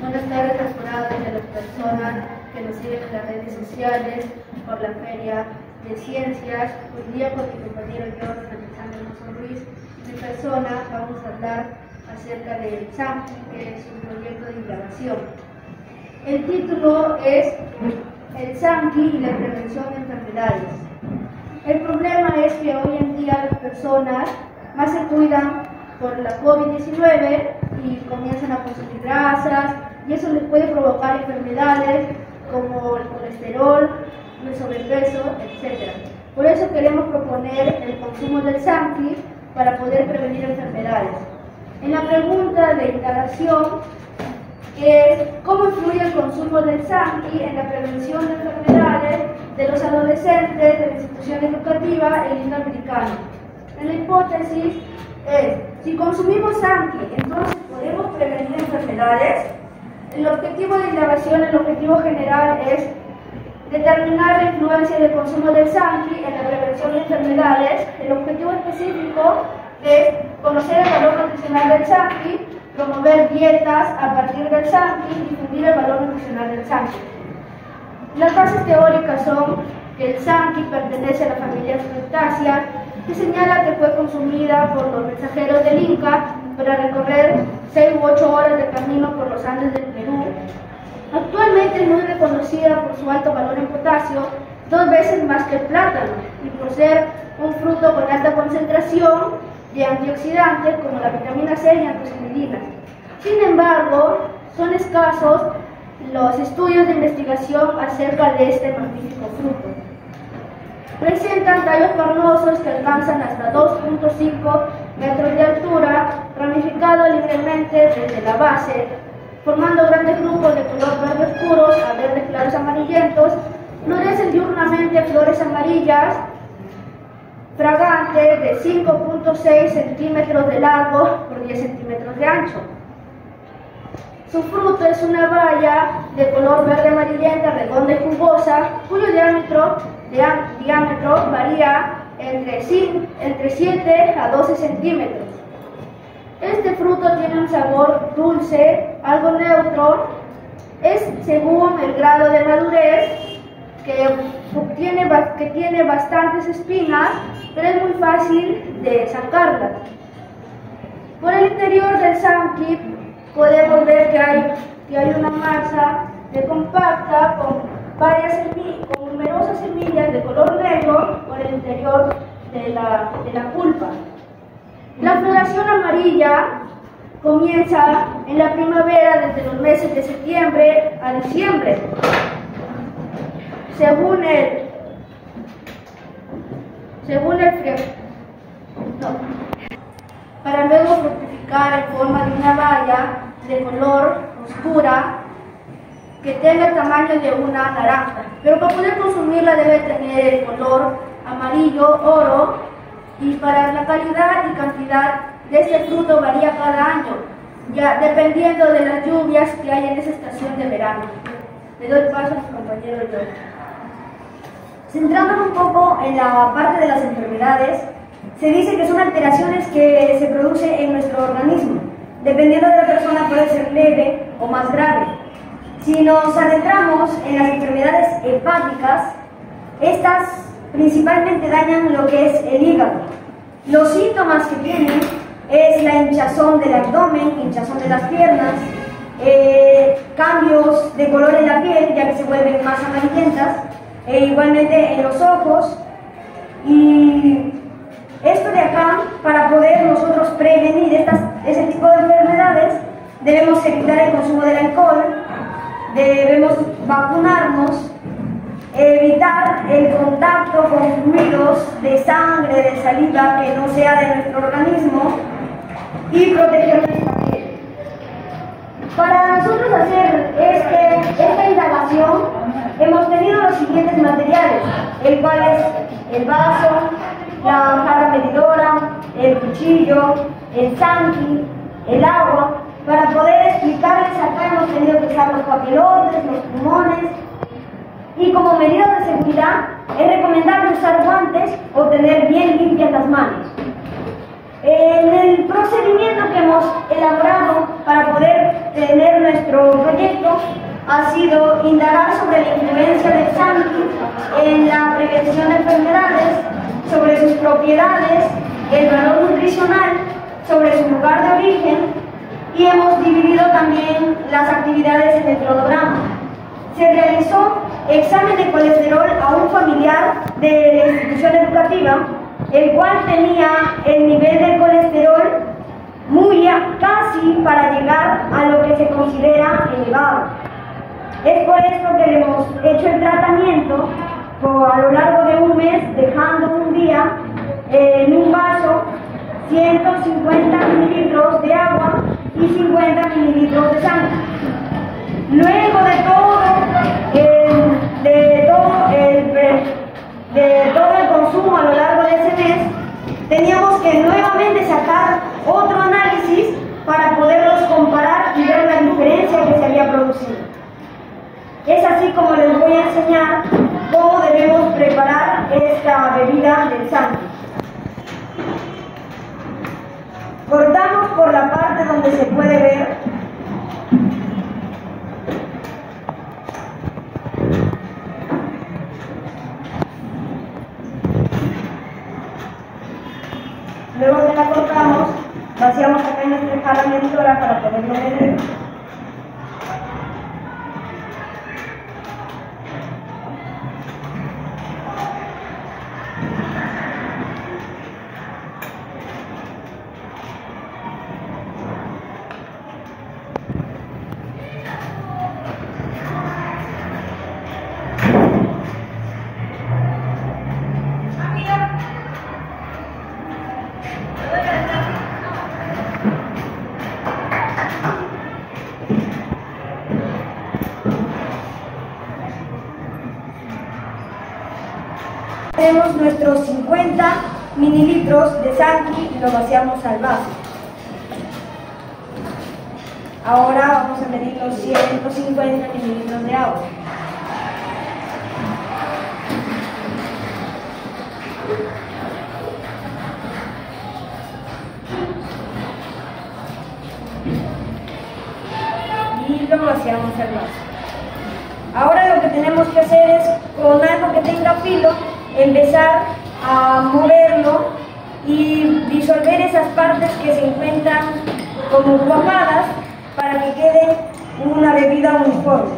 Buenas tardes a los jurados y a las personas que nos siguen en las redes sociales por la Feria de Ciencias. Hoy día con mi compañero Jorge Alexander Mozo Ruiz y mi persona vamos a hablar acerca del SANQI, que es un proyecto de indagación. El título es El SANQI y la prevención de enfermedades. El problema es que hoy en día las personas más se cuidan por la COVID-19 y comienzan a consumir grasas, y eso les puede provocar enfermedades como el colesterol, el sobrepeso, etc. Por eso queremos proponer el consumo del SANQI para poder prevenir enfermedades. En la pregunta de indagación es ¿cómo influye el consumo del SANQI en la prevención de enfermedades de los adolescentes de la institución educativa e indo-americana? En la hipótesis es, si consumimos SANQI, entonces ¿podemos prevenir enfermedades? El objetivo de indagación, el objetivo general es determinar la influencia del consumo del SANQI en la prevención de enfermedades. El objetivo específico es conocer el valor nutricional del SANQI, promover dietas a partir del SANQI y difundir el valor nutricional del SANQI. Las bases teóricas son que el SANQI pertenece a la familia Fructaceae, que señala que fue consumida por los mensajeros del Inca para recorrer 6 u 8 horas de camino por los Andes del Perú. Actualmente es muy reconocida por su alto valor en potasio, 2 veces más que el plátano, y por ser un fruto con alta concentración de antioxidantes como la vitamina C y antocianidinas. Sin embargo, son escasos los estudios de investigación acerca de este magnífico fruto. Presentan tallos carnosos que alcanzan hasta 2.5 metros de altura, ramificado libremente desde la base, formando grandes grupos de color verde oscuros a verdes claros amarillentos. Florecen diurnamente flores amarillas, fragantes de 5.6 centímetros de largo por 10 centímetros de ancho. Su fruto es una baya de color verde amarillenta, redonda y jugosa, cuyo diámetro varía entre 7 a 12 centímetros. Este fruto tiene un sabor dulce, algo neutro, es según el grado de madurez, que tiene bastantes espinas, pero es muy fácil de sacarlas. Por el interior del SANQI podemos ver que hay una masa compacta con numerosas semillas de color negro por el interior de la pulpa. La floración amarilla comienza en la primavera desde los meses de septiembre a diciembre. Para luego fructificar en forma de una baya de color oscura que tenga el tamaño de una naranja, pero para poder consumirla debe tener el color amarillo oro, y para la calidad y cantidad de este fruto varía cada año, ya dependiendo de las lluvias que hay en esa estación de verano. Le doy paso a mi compañero Jorge. Centrándonos un poco en la parte de las enfermedades, se dice que son alteraciones que se producen en nuestro organismo. Dependiendo de la persona puede ser leve o más grave. Si nos adentramos en las enfermedades hepáticas, estas principalmente dañan lo que es el hígado. Los síntomas que tienen es la hinchazón del abdomen, hinchazón de las piernas, cambios de color en la piel, ya que se vuelven más amarillentas, e igualmente en los ojos. Y esto de acá, para poder nosotros prevenir ese tipo de enfermedades, debemos evitar el consumo del alcohol, debemos vacunarnos, evitar el contacto con fluidos de sangre, de saliva que no sea de nuestro organismo, y proteger nuestra piel. Para nosotros hacer esta indagación hemos tenido los siguientes materiales, el cual es el vaso, la jarra medidora, el cuchillo, el SANQI, el agua. Para poder explicarles acá hemos tenido que usar los papelotes, los pulmones, y como medida de seguridad es recomendable usar guantes o tener bien limpias las manos. En el procedimiento que hemos elaborado para poder tener nuestro proyecto ha sido indagar sobre la influencia del Santi en la prevención de enfermedades, sobre sus propiedades, el valor nutricional, sobre su lugar de origen, y hemos dividido también las actividades en el cronograma. Se realizó examen de colesterol a un familiar de la institución educativa, el cual tenía el nivel de colesterol muy casi para llegar a lo que se considera elevado. Es por esto que le hemos hecho el tratamiento a lo largo de un mes, dejando un día en un vaso 150 mililitros de agua y 50 mililitros de sangre. Luego de todo el consumo a lo largo de ese mes, teníamos que nuevamente sacar otro análisis para poderlos comparar y ver la diferencia que se había producido. Es así como les voy a enseñar cómo debemos preparar esta bebida del Santi. Cortamos por la parte donde se puede ver. Luego que la cortamos, vaciamos acá en nuestra escala medidora para poderlo medir. Tenemos nuestros 50 mililitros de Santi y lo vaciamos al vaso. Ahora vamos a medir los 150 mililitros de agua. Y lo vaciamos al vaso. Ahora lo que tenemos que hacer es, con algo que tenga filo, empezar a moverlo y disolver esas partes que se encuentran como cuajadas para que quede una bebida uniforme.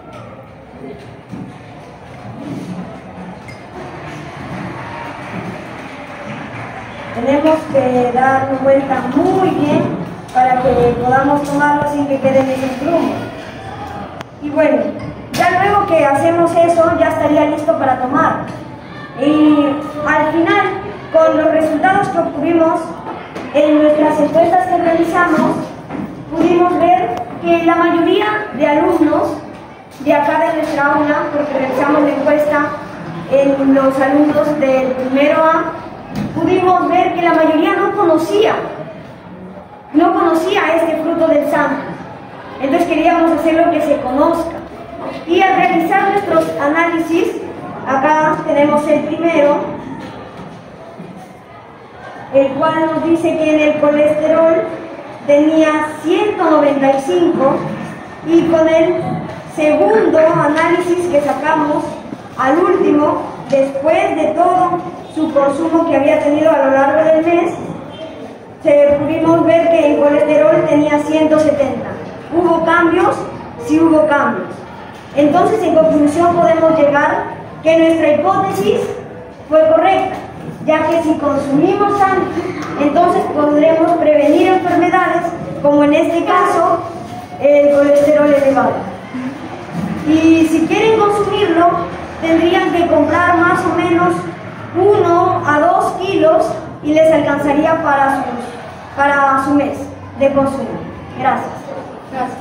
Tenemos que dar vuelta muy bien para que podamos tomarlo sin que queden esos grumos. Y bueno, ya luego que hacemos eso, ya estaría listo para tomar. Y al final, con los resultados que obtuvimos en nuestras encuestas que realizamos, pudimos ver que la mayoría de alumnos de acá de nuestra aula, porque realizamos la encuesta en los alumnos del primero A, pudimos ver que la mayoría no conocía este fruto del Santi. Entonces queríamos hacerlo que se conozca. Y al realizar nuestros análisis, acá tenemos el primero, el cual nos dice que en el colesterol tenía 195, y con el segundo análisis que sacamos al último, después de todo su consumo que había tenido a lo largo del mes, pudimos ver que el colesterol tenía 170. ¿Hubo cambios? Sí hubo cambios. Entonces, en conclusión, podemos llegar que nuestra hipótesis fue correcta, ya que si consumimos Santi, entonces podremos prevenir enfermedades, como en este caso, el colesterol elevado. Y si quieren consumirlo, tendrían que comprar más o menos 1 a 2 kilos y les alcanzaría para su mes de consumo. Gracias. Gracias.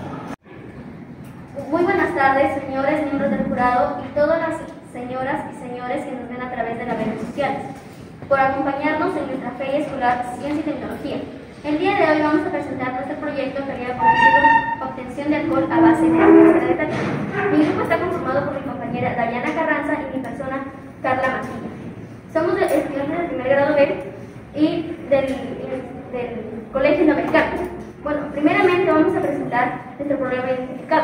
Muy buenas tardes, señores miembros del jurado y todas las señoras y señores que nos ven a través de las redes sociales, por acompañarnos en nuestra Feria Escolar Ciencia y Tecnología. El día de hoy vamos a presentar nuestro proyecto que había conocido obtención de alcohol a base de azúcar de tabaco. Mi grupo está conformado por mi compañera Dayana Carranza y mi persona Carla Mantilla. Somos estudiantes del primer grado B y del Colegio Interamericano. Bueno, primeramente vamos a presentar nuestro problema identificado,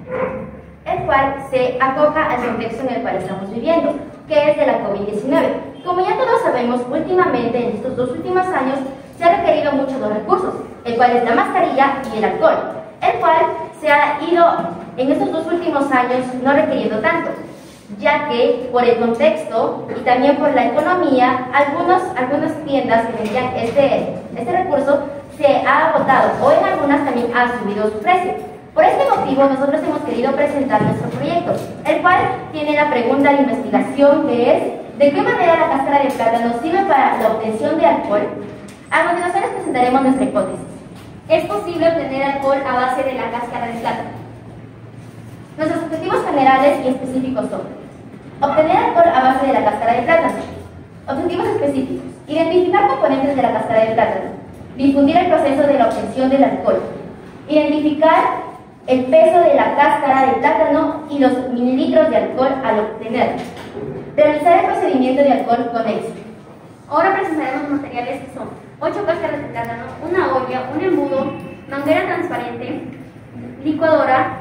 el cual se acoja al contexto en el cual estamos viviendo, que es de la COVID-19. Como ya todos sabemos, últimamente, en estos 2 últimos años, se ha requerido mucho los recursos, el cual es la mascarilla y el alcohol, el cual se ha ido en estos 2 últimos años no requiriendo tanto, ya que por el contexto y también por la economía, algunas tiendas que vendían este recurso se ha agotado o en algunas también ha subido su precio. Por este motivo, nosotros hemos querido presentar nuestro proyecto, el cual tiene la pregunta de investigación que es: ¿de qué manera la cáscara de plátano sirve para la obtención de alcohol? A continuación les presentaremos nuestra hipótesis. ¿Es posible obtener alcohol a base de la cáscara de plátano? Nuestros objetivos generales y específicos son: obtener alcohol a base de la cáscara de plátano. Objetivos específicos: identificar componentes de la cáscara de plátano, difundir el proceso de la obtención del alcohol, identificar el peso de la cáscara de plátano y los mililitros de alcohol al obtenerlo, realizar el procedimiento de alcohol con éxito. Ahora presentaremos los materiales que son 8 cáscaras de plátano, una olla, un embudo, manguera transparente, licuadora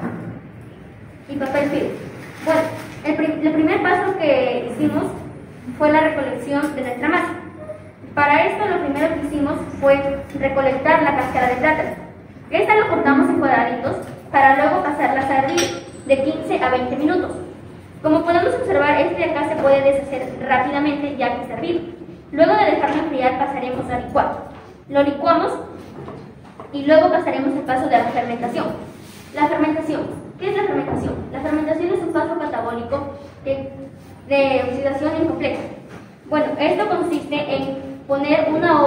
y papel film. Bueno, el primer paso que hicimos fue la recolección de nuestra masa. Para esto lo primero que hicimos fue recolectar la cáscara de plátano. Esta lo cortamos en cuadraditos para luego pasarla a hervir de 15 a 20 minutos. Como podemos observar, este de acá se puede deshacer rápidamente ya que está hervido. Luego de dejarlo enfriar pasaremos a licuar. Lo licuamos y luego pasaremos al paso de la fermentación. La fermentación. ¿Qué es la fermentación? La fermentación es un paso catabólico de oxidación incompleja. Bueno, esto consiste en poner una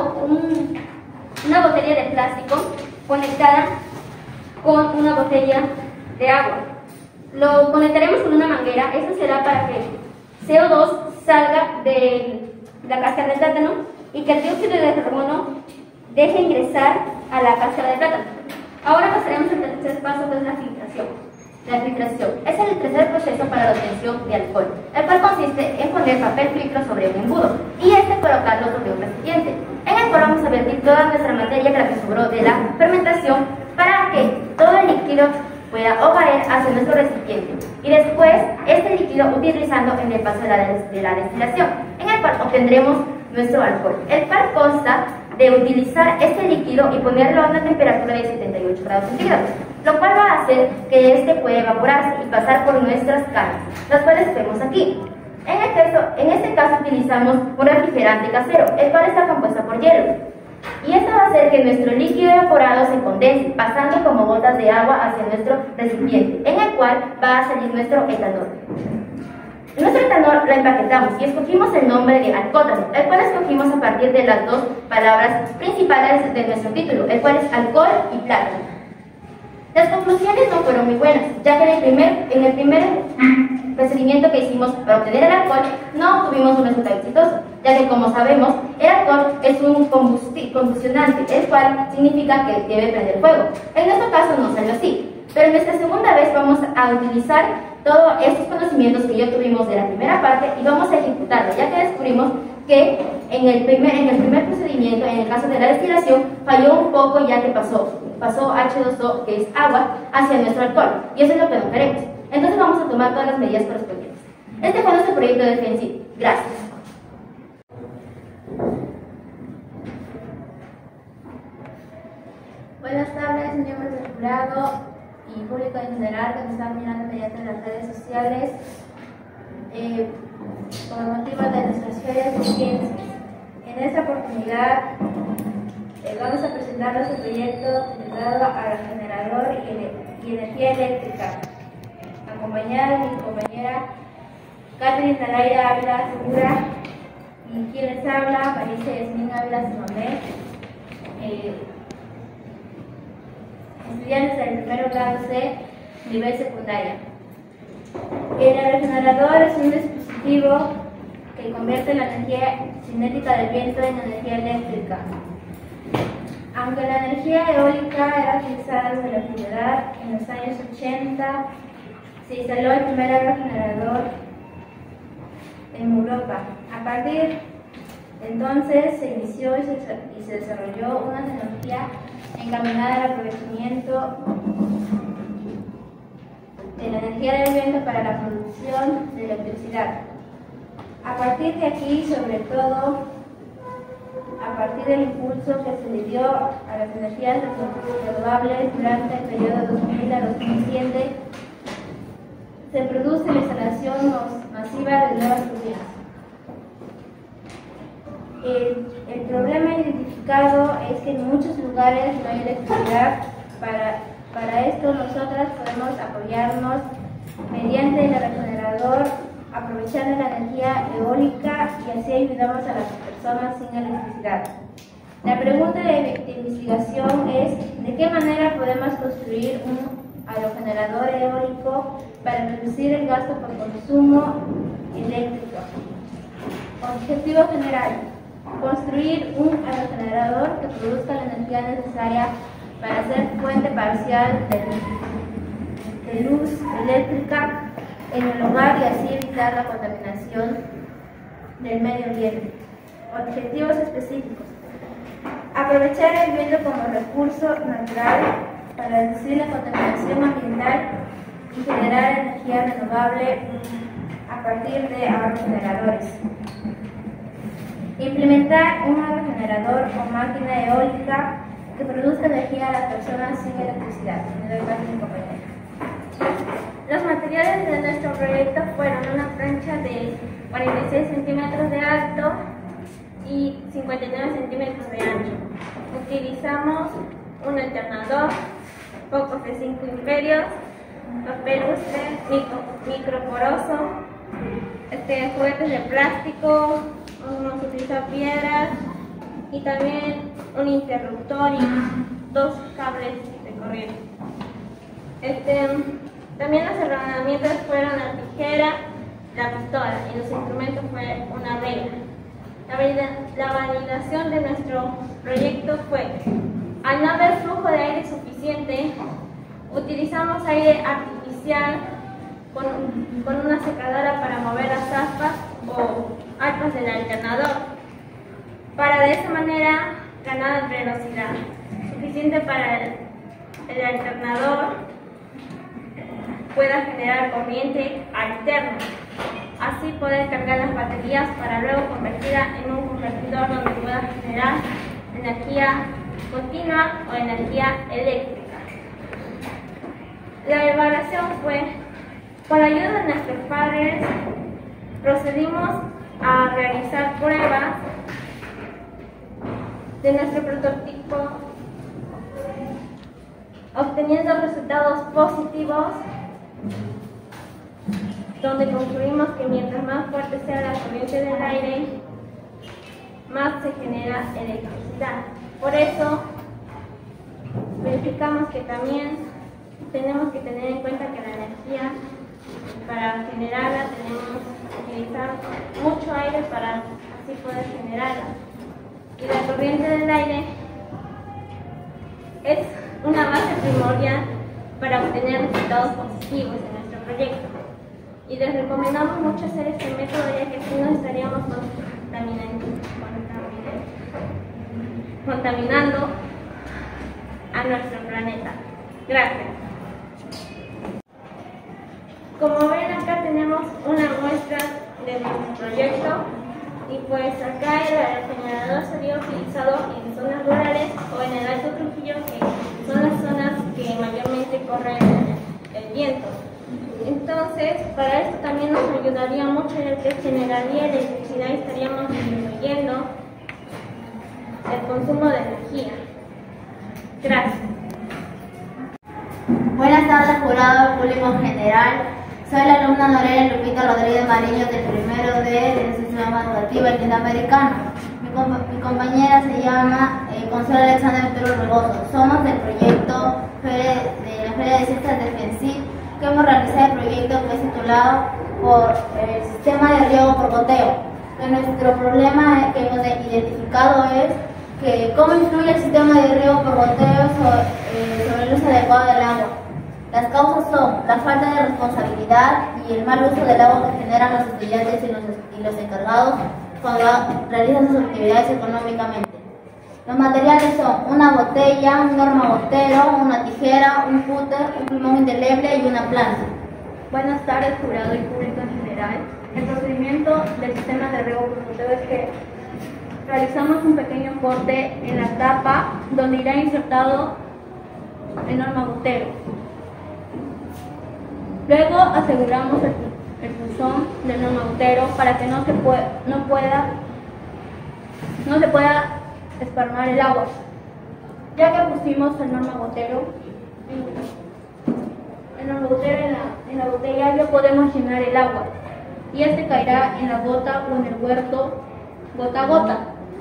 botella de plástico conectada con una botella de agua. Lo conectaremos con una manguera. Esto será para que CO2 salga de la cáscara de plátano y que el dióxido de carbono deje ingresar a la cáscara de plátano. Ahora pasaremos al tercer paso, que es la filtración. La filtración es el tercer proceso para la obtención de alcohol, el cual consiste en poner papel filtro sobre un embudo y colocarlo sobre un recipiente, en el cual vamos a vertir toda nuestra materia, que la que sobró de la fermentación, para que todo el líquido pueda caer hacia nuestro recipiente y después este líquido utilizando en el paso de la destilación, en el cual obtendremos nuestro alcohol, el cual consta de utilizar este líquido y ponerlo a una temperatura de 78 grados centígrados, lo cual va a hacer que este pueda evaporarse y pasar por nuestras caras, las cuales vemos aquí. En este caso utilizamos un refrigerante casero, el cual está compuesto por hielo. Y esto va a hacer que nuestro líquido evaporado se condense, pasando como gotas de agua hacia nuestro recipiente, en el cual va a salir nuestro etanol. Nuestro etanol lo empaquetamos y escogimos el nombre de alcótano, el cual escogimos a partir de las 2 palabras principales de nuestro título, el cual es alcohol y plátano. Las conclusiones no fueron muy buenas, ya que en el primer procedimiento que hicimos para obtener el alcohol no obtuvimos un resultado exitoso, ya que, como sabemos, el alcohol es un combustionante, el cual significa que debe prender fuego. En nuestro caso no salió así, pero en nuestra segunda vez vamos a utilizar todos estos conocimientos que ya tuvimos de la primera parte y vamos a ejecutarlo, ya que descubrimos que en el primer procedimiento, en el caso de la destilación, falló un poco, ya que pasó H2O, que es agua, hacia nuestro alcohol, y eso es lo que no queremos. Entonces vamos a tomar todas las medidas correspondientes. Este fue nuestro proyecto de FENSI. Gracias. Buenas tardes, miembros del jurado y público en general que nos están mirando mediante las redes sociales con motivo de nuestras ferias de ciencias. En esta oportunidad vamos a presentar nuestro proyecto titulado al generador y energía eléctrica, acompañada de mi compañera Catherine Talaira Ávila Segura y quien les habla, Marisa Yasmín Ávila Simomé, estudiantes del primer grado C, nivel secundaria. El regenerador es un dispositivo que convierte la energía cinética del viento en energía eléctrica. Aunque la energía eólica era utilizada desde la antigüedad, en los años 80 se instaló el primer aerogenerador en Europa. A partir de entonces se inició y se desarrolló una tecnología encaminada al aprovechamiento de la energía del viento para la producción de electricidad. A partir de aquí, sobre todo, a partir del impulso que se le dio a las energías renovables durante el periodo 2000 a 2007, se produce la instalación masiva de nuevas turbinas. El problema identificado es que en muchos lugares no hay electricidad. Para esto nosotras podemos apoyarnos mediante el aerogenerador, aprovechando la energía eólica y así ayudamos a las personas sin electricidad. La pregunta de investigación es ¿de qué manera podemos construir un aerogenerador eólico para reducir el gasto por consumo eléctrico? Objetivo general: construir un aerogenerador que produzca la energía necesaria para ser fuente parcial de luz eléctrica en el hogar y así evitar la contaminación del medio ambiente. Objetivos específicos: aprovechar el viento como recurso natural para reducir la contaminación ambiental y generar energía renovable a partir de aerogeneradores. Implementar un aerogenerador o máquina eólica que produzca energía a las personas sin electricidad. Me doy paso a mi compañera. Los materiales de nuestro proyecto fueron una plancha de 46 centímetros de alto y 59 centímetros de ancho. Utilizamos un alternador, focos de 5 imperios, papel lustre, microporoso, juguetes de plástico, vamos a utilizar piedras y también un interruptor y 2 cables de corriente. También los herramientas fueron la tijera, la pistola y los instrumentos fue una regla. La validación de nuestro proyecto fue: al no haber flujo de aire suficiente, utilizamos aire artificial con una secadora para mover las aspas o aspas del alternador, para de esa manera ganar velocidad suficiente para el alternador pueda generar corriente alterna, así poder cargar las baterías para luego convertirla en un convertidor donde pueda generar energía continua o energía eléctrica. La evaluación fue: con la ayuda de nuestros padres procedimos a realizar pruebas de nuestro prototipo, obteniendo resultados positivos, donde concluimos que mientras más fuerte sea la corriente del aire, más se genera electricidad. Por eso, verificamos que también tenemos que tener en cuenta que la energía, para generarla, tenemos que utilizar mucho aire para así poder generarla. Y la corriente del aire es una base primordial para obtener resultados positivos en nuestro proyecto. Y les recomendamos mucho hacer este método, ya que así no estaríamos contaminando a nuestro planeta. Gracias. Como ven, acá tenemos una muestra de nuestro proyecto y pues acá el generador sería utilizado en zonas rurales o en el Alto Trujillo, que son las zonas que mayormente corre el viento. Entonces, para esto también nos ayudaría mucho, ya que generaría electricidad y estaríamos disminuyendo el consumo de energía. Gracias. Buenas tardes, jurado, público en general. Soy la alumna Norelia Lupita Rodríguez Mariño del primero D del sistema educativo latinoamericano. Mi compañera se llama Consuelo Alexandra Arturo Regoso. Somos del proyecto de la Feria de Ciencias del FENSID, que hemos realizado el proyecto que es titulado por el sistema de riego por goteo. Que nuestro problema que hemos identificado es que cómo influye el sistema de riego por goteo sobre el uso adecuado del agua. Las causas son la falta de responsabilidad y el mal uso del agua que generan los estudiantes y los encargados cuando realizan sus actividades económicamente. Los materiales son una botella, un normagotero, una tijera, un cúter, un plumón indeleble y una planta. Buenas tardes, jurado y público en general. El procedimiento del sistema de riego por goteo es que realizamos un pequeño corte en la tapa donde irá insertado el normagotero. Luego aseguramos el punzón del normagotero para que no se pueda esparmar el agua. Ya que pusimos el normagotero en la botella, ya podemos llenar el agua y este caerá en la gota o en el huerto gota a gota.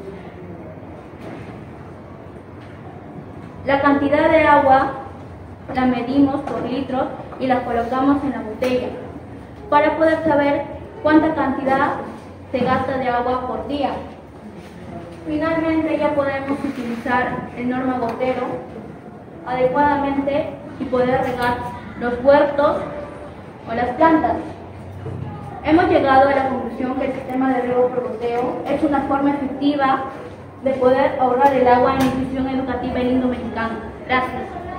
La cantidad de agua la medimos por litros y la colocamos en la botella para poder saber cuánta cantidad se gasta de agua por día. Finalmente ya podemos utilizar el normagotero adecuadamente y poder regar los huertos o las plantas. Hemos llegado a la conclusión que el sistema de riego por goteo es una forma efectiva de poder ahorrar el agua en la institución educativa El Lindo Mexicano. Gracias.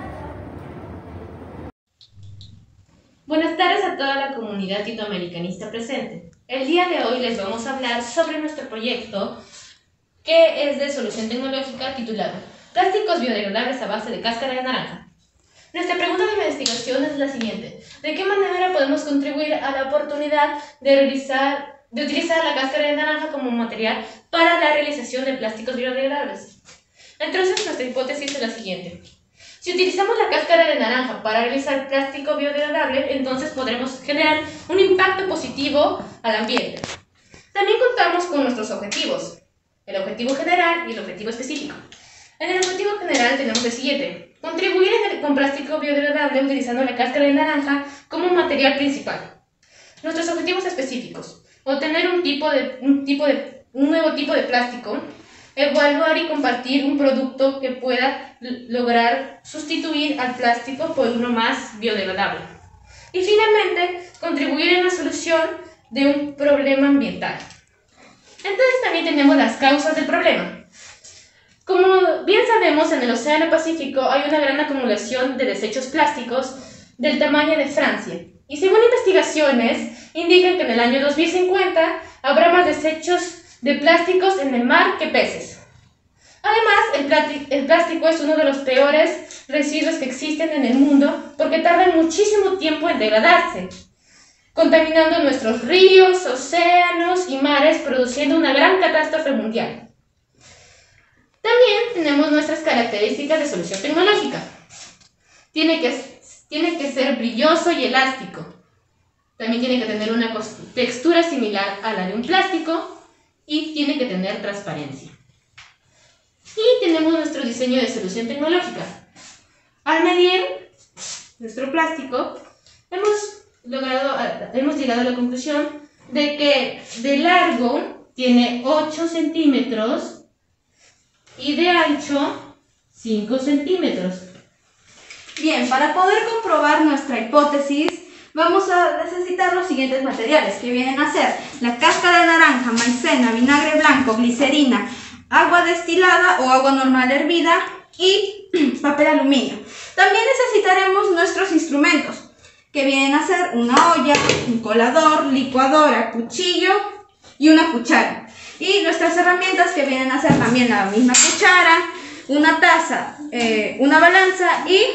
Buenas tardes a toda la comunidad indoamericanista presente. El día de hoy les vamos a hablar sobre nuestro proyecto que es de solución tecnológica titulado Plásticos biodegradables a base de cáscara de naranja. Nuestra pregunta de investigación es la siguiente: ¿de qué manera podemos contribuir a la oportunidad de utilizar la cáscara de naranja como material para la realización de plásticos biodegradables? Entonces, nuestra hipótesis es la siguiente: si utilizamos la cáscara de naranja para realizar plástico biodegradable, entonces podremos generar un impacto positivo al ambiente. También contamos con nuestros objetivos: el objetivo general y el objetivo específico. En el objetivo general tenemos el siguiente: contribuir con plástico biodegradable utilizando la cáscara de naranja como material principal. Nuestros objetivos específicos: obtener un nuevo tipo de plástico, evaluar y compartir un producto que pueda lograr sustituir al plástico por uno más biodegradable. Y finalmente, contribuir en la solución de un problema ambiental. Entonces también tenemos las causas del problema. Como bien sabemos, en el Océano Pacífico hay una gran acumulación de desechos plásticos del tamaño de Francia. Y según investigaciones, indican que en el año 2050 habrá más desechos de plásticos en el mar que peces. Además, el plástico es uno de los peores residuos que existen en el mundo porque tarda muchísimo tiempo en degradarse, contaminando nuestros ríos, océanos y mares, produciendo una gran catástrofe mundial. También tenemos nuestras características de solución tecnológica. Tiene que ser brilloso y elástico. También tiene que tener una textura similar a la de un plástico y tiene que tener transparencia. Y tenemos nuestro diseño de solución tecnológica. Al medir nuestro plástico, hemos llegado a la conclusión de que de largo tiene 8 centímetros y de ancho 5 centímetros. Bien, para poder comprobar nuestra hipótesis, vamos a necesitar los siguientes materiales, que vienen a ser la cáscara de naranja, maicena, vinagre blanco, glicerina, agua destilada o agua normal hervida y papel aluminio. También necesitaremos nuestros instrumentos, que vienen a ser una olla, un colador, licuadora, cuchillo y una cuchara. Y nuestras herramientas, que vienen a ser también la misma cuchara, una taza, una balanza y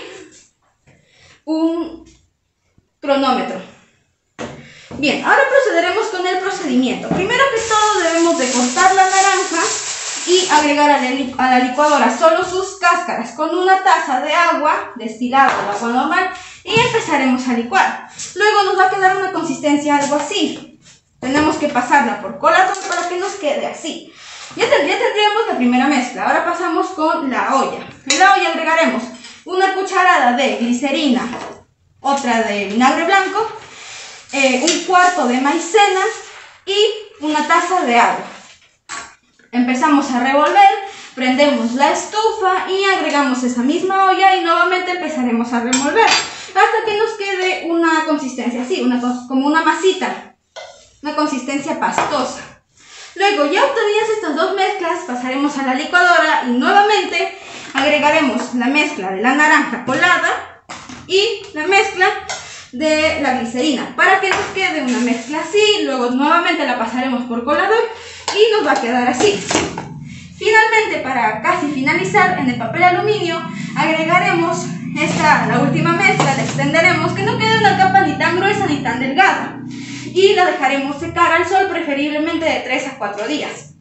un cronómetro. Bien, ahora procederemos con el procedimiento. Primero que todo debemos de cortar la naranja y agregar a la licuadora solo sus cáscaras con una taza de agua destilada o agua normal y empezaremos a licuar. Luego nos va a quedar una consistencia algo así. Tenemos que pasarla por colador para que nos quede así. Ya tendríamos la primera mezcla. Ahora pasamos con la olla. En la olla agregaremos una cucharada de glicerina, otra de vinagre blanco, un cuarto de maicena y una taza de agua. Empezamos a revolver, prendemos la estufa y agregamos esa misma olla y nuevamente empezaremos a revolver hasta que nos quede una consistencia así, como una masita, una consistencia pastosa. Luego, ya obtenidas estas dos mezclas, pasaremos a la licuadora y nuevamente agregaremos la mezcla de la naranja colada y la mezcla de la glicerina para que nos quede una mezcla así. Luego nuevamente la pasaremos por colador y nos va a quedar así. Finalmente, para casi finalizar, en el papel aluminio agregaremos la última mezcla, la extenderemos, que no quede una capa ni tan gruesa ni tan delgada, y la dejaremos secar al sol, preferiblemente de 3 a 4 días,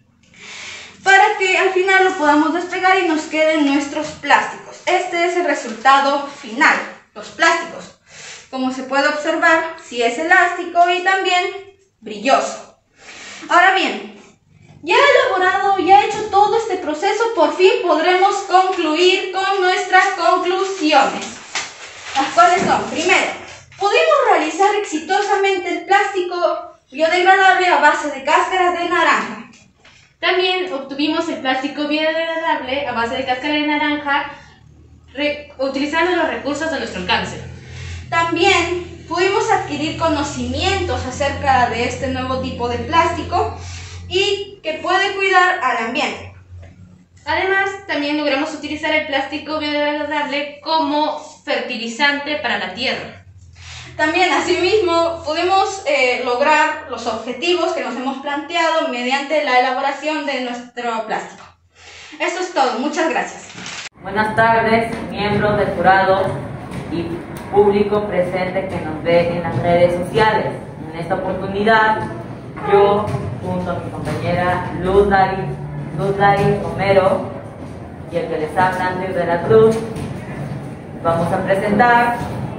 para que al final lo podamos despegar y nos queden nuestros plásticos. Este es el resultado final, los plásticos. Como se puede observar, sí es elástico y también brilloso. Ahora bien, ya elaborado, ya hecho todo este proceso, por fin podremos concluir con nuestras conclusiones, las cuales son: primero, pudimos realizar exitosamente el plástico biodegradable a base de cáscaras de naranja. También obtuvimos el plástico biodegradable a base de cáscara de naranja utilizando los recursos de nuestro alcance. También pudimos adquirir conocimientos acerca de este nuevo tipo de plástico y que puede cuidar al ambiente. Además, también logramos utilizar el plástico biodegradable como fertilizante para la tierra. También, asimismo, pudimos lograr los objetivos que nos hemos planteado mediante la elaboración de nuestro plástico. Esto es todo. Muchas gracias. Buenas tardes, miembros del jurado y público presente que nos ve en las redes sociales. En esta oportunidad, yo, junto a mi compañera Luz Dari Romero y el que les habla, Andrés de la Cruz, vamos a presentar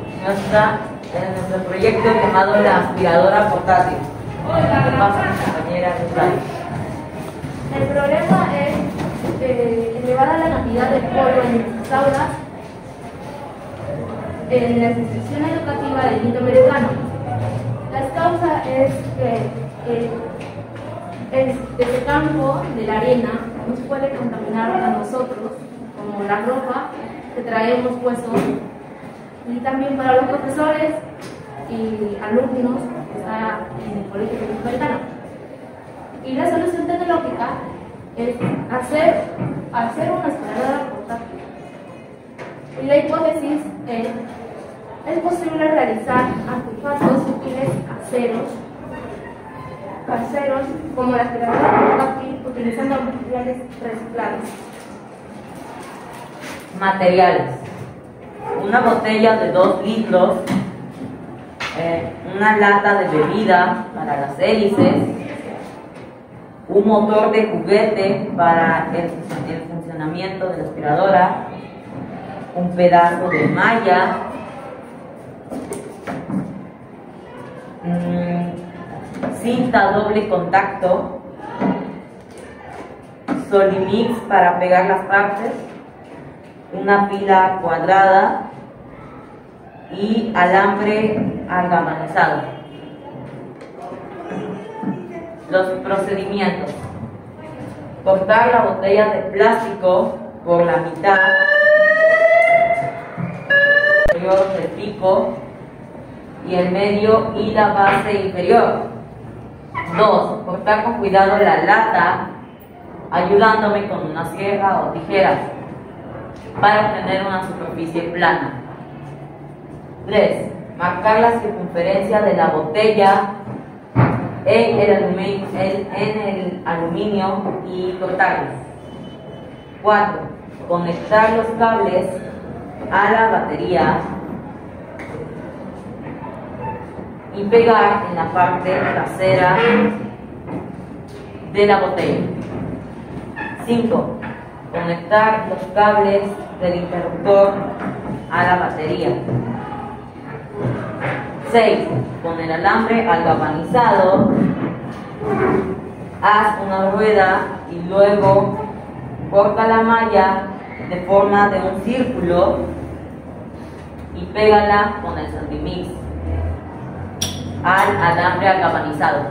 nuestro proyecto llamado la aspiradora portátil. ¿Qué pasa, mi compañera Luz Dari? El problema es elevada la cantidad de polvo en nuestras aulas en la institución educativa del hito americano. La causa es que el campo de la arena nos puede contaminar a nosotros, como la ropa que traemos puestos, y también para los profesores y alumnos que están en el colegio del hito americano. Y la solución tecnológica es hacer una aspiradora portátil. Y la hipótesis es posible realizar artefactos útiles caseros como la aspiradora portátil utilizando materiales reciclados. Materiales: una botella de 2 litros, una lata de bebida para las hélices, un motor de juguete para el funcionamiento de la aspiradora, un pedazo de malla, cinta doble contacto, Solimix para pegar las partes, una pila cuadrada y alambre galvanizado. Los procedimientos: cortar la botella de plástico por la mitad inferior del pico y el medio y la base inferior. 2. Cortar con cuidado la lata ayudándome con una sierra o tijeras para obtener una superficie plana. 3. Marcar la circunferencia de la botella en el aluminio y cortarlos. 4. Conectar los cables a la batería y pegar en la parte trasera de la botella. 5. Conectar los cables del interruptor a la batería. 6. Con el alambre galvanizado, haz una rueda y luego corta la malla de forma de un círculo y pégala con el Solimix al alambre galvanizado.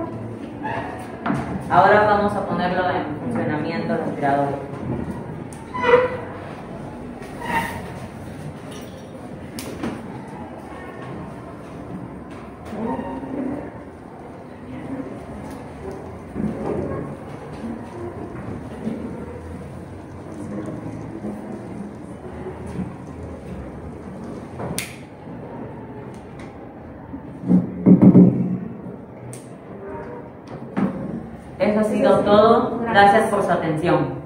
Ahora vamos a ponerlo en funcionamiento el aspirador. sido todo. Gracias por su atención.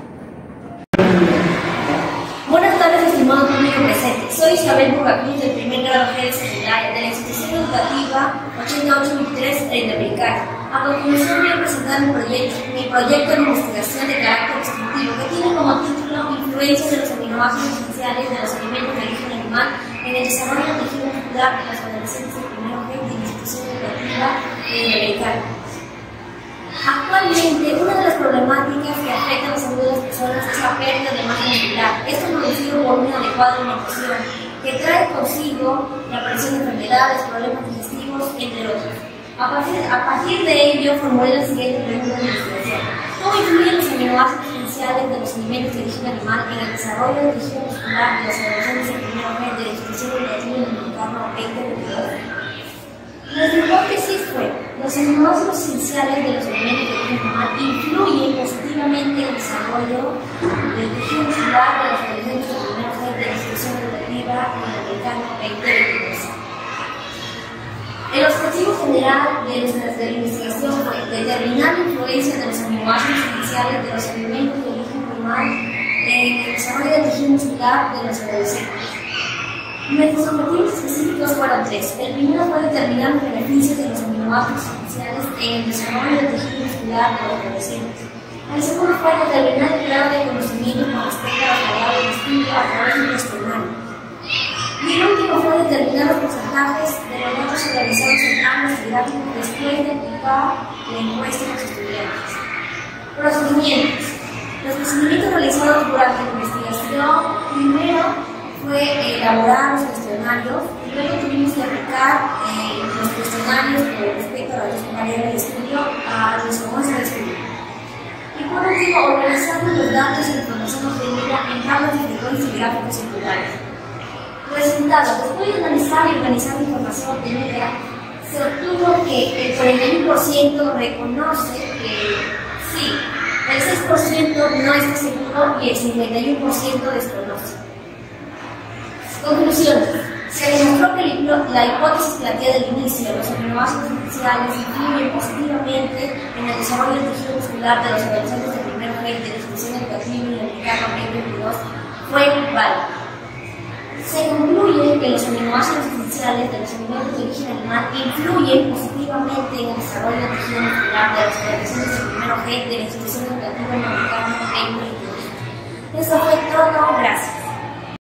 Buenas tardes, estimado público presente. Soy Isabel Burgacruz, del primer grado G de secundaria de la institución educativa 8823 Interamericana. A continuación voy a presentar mi proyecto de investigación de carácter descriptivo, que tiene como título Influencia de los aminoácidos esenciales de los alimentos de origen animal en el desarrollo del tejido muscular de los adolescentes del primer G de la institución educativa Interamericana. Actualmente, una de las problemáticas que afectan la salud de las personas es la pérdida de masa muscular. Esto es producido por una inadecuada alimentación que trae consigo la aparición de enfermedades, problemas digestivos, entre otros. A partir de ello, formulé la siguiente pregunta de investigación. ¿Cómo influyen los aminoácidos esenciales de los alimentos de origen animal en el desarrollo del tejido muscular de los adolescentes del primer G de la institución educativa Interamericana 2022? Nuestra hipótesis fue: los aminoácidos esenciales de los alimentos de origen animal influyen positivamente en el desarrollo del tejido muscular de los adolescentes del primer G de la institución educativa Interamericana 2022. El objetivo general de la investigación fue determinar la influencia de los aminoácidos esenciales de los alimentos de origen animal en el desarrollo del tejido muscular de los adolescentes. Nuestros objetivos específicos fueron tres. El primero fue determinar los beneficios de los aminoácidos esenciales en el desarrollo del tejido muscular de los adolescentes. El segundo fue determinar el grado de conocimiento con respecto a las variables de estudio a través del cuestionario. Y el último fue determinar los porcentajes de los datos realizados en tablas y gráficos después de aplicar la encuesta a los estudiantes. Procedimientos. Los procedimientos realizados durante la investigación: primero fue elaborar los cuestionarios, luego tuvimos que aplicar los cuestionarios con respecto a las variables de estudio a nuestro muestra de estudio. Y por último, organizamos los datos e información obtenida en tablas de frecuencia y gráficos circulares. Resultados: después de analizar y organizar la información obtenida, se obtuvo que el 41% reconoce que sí, el 6% no está seguro y el 51% desconoce. Conclusiones. Se demostró que la hipótesis planteada al inicio, los aminoácidos esenciales influyen positivamente en el desarrollo del tejido muscular de los adolescentes del primer G de la institución educativa Interamericana 2022, fue válida. Se concluye que los aminoácidos esenciales de los alimentos de origen animal influyen positivamente en el desarrollo del tejido muscular de los adolescentes del primer G de la institución educativa Interamericana 2022. Esta fue